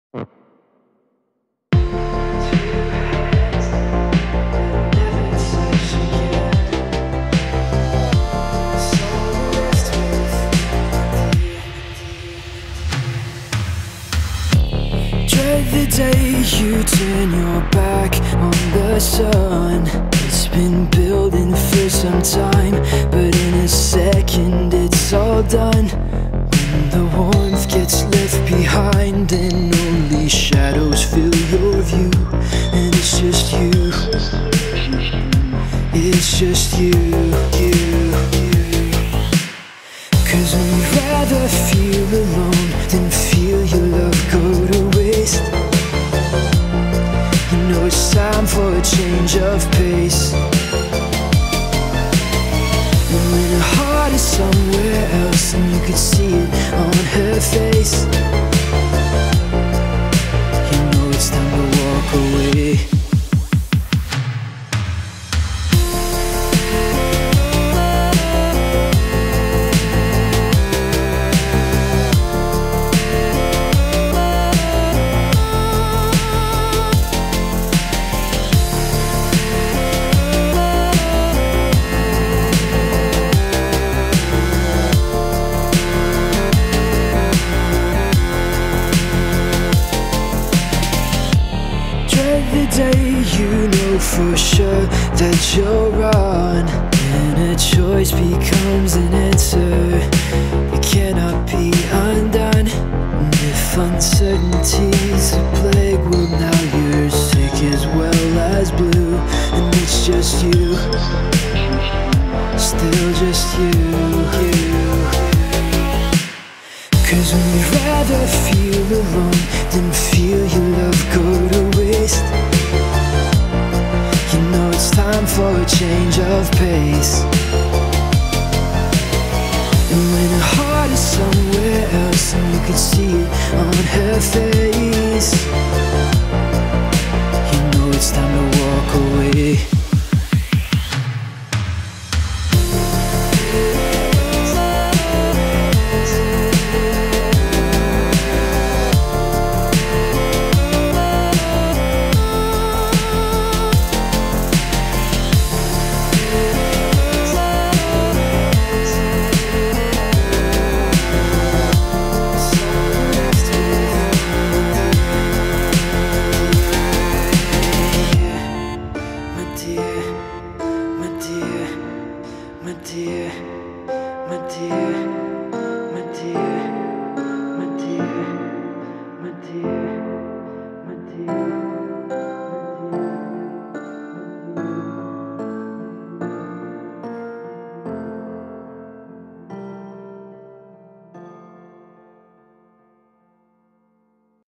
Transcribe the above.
Dread the day you turn your back on the sun. It's been building for some time, but in a second it's all done. When the warmth gets left behind and only shadows fill your view, and it's just you, it's just you. 'Cause we'd rather feel alone than feel your love go to waste. You know it's time for a change of pace. And when her heart is somewhere else and you could see it on her face, you know it's time to walk away. The day you know for sure that you're wrong, and a choice becomes an answer. It cannot be undone. And if uncertainty's a plague, well now you're sick as well as blue. And it's just you, still just you. 'Cause we'd rather feel alone than feel your love go to waste. You know it's time for a change of pace. And when her heart is somewhere else and you can see it on her face, you know it's time to walk away. My dear, my dear, my dear, my dear, my dear, my dear.